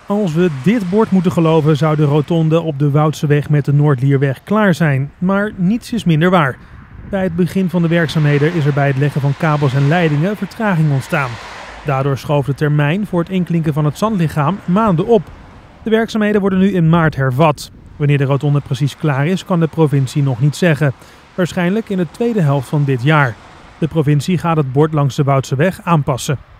Als we dit bord moeten geloven, zou de rotonde op de Woudseweg met de Noordlierweg klaar zijn. Maar niets is minder waar. Bij het begin van de werkzaamheden is er bij het leggen van kabels en leidingen vertraging ontstaan. Daardoor schoof de termijn voor het inklinken van het zandlichaam maanden op. De werkzaamheden worden nu in maart hervat. Wanneer de rotonde precies klaar is, kan de provincie nog niet zeggen. Waarschijnlijk in de tweede helft van dit jaar. De provincie gaat het bord langs de Woudseweg aanpassen.